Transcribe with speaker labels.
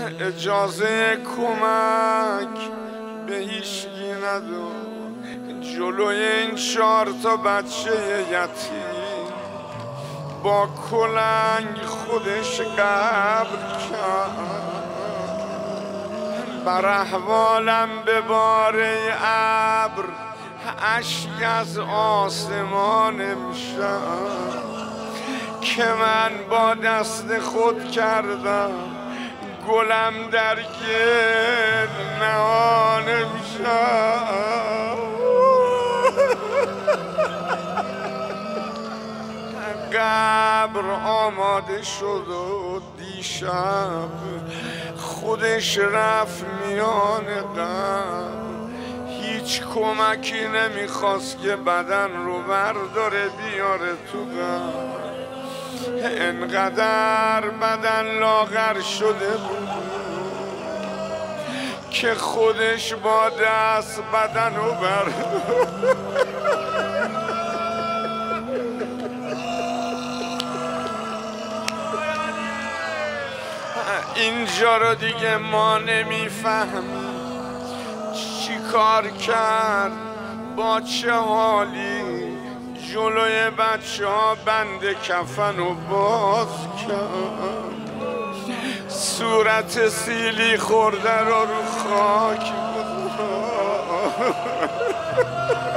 Speaker 1: اجازه کمک به هیچکی نداد. جلوی این 4 تا بچه یتیم با کلنگ خودش قبر کرد. بر احوالم ببار ابر اشک از آسمان امشب که من با دست خود کردم گلم در گل نهان امشب. قبر آماده شد و دیشب خودش رفت میان قبر. هیچ کمکی نمیخواست که بدن رو برداره بیاره تو قبر. اینقدر بدن لاغر شده بود که خودش با دست بدن رو برداره. اینجا رو دیگه ما نمیفهمیم چکار کرد با چه حالی. جلوی بچه ها بند کفن رو باز کرد. صورت سیلی خورده رو خاک بود.